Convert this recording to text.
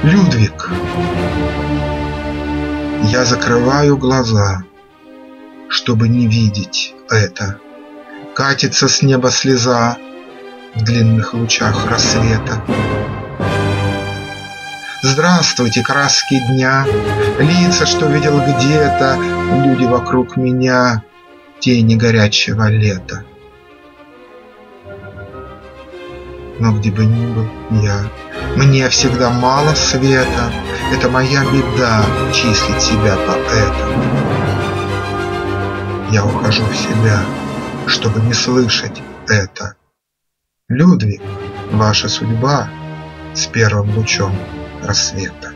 Людвиг, я закрываю глаза, чтобы не видеть это. Катится с неба слеза в длинных лучах рассвета. Здравствуйте, краски дня, лица, что видел где-то, люди вокруг меня, тени горячего лета. Но где бы ни был я, мне всегда мало света. Это моя беда числить себя поэтом. Я ухожу в себя, чтобы не слышать это. Людвиг, ваша судьба с первым лучом рассвета.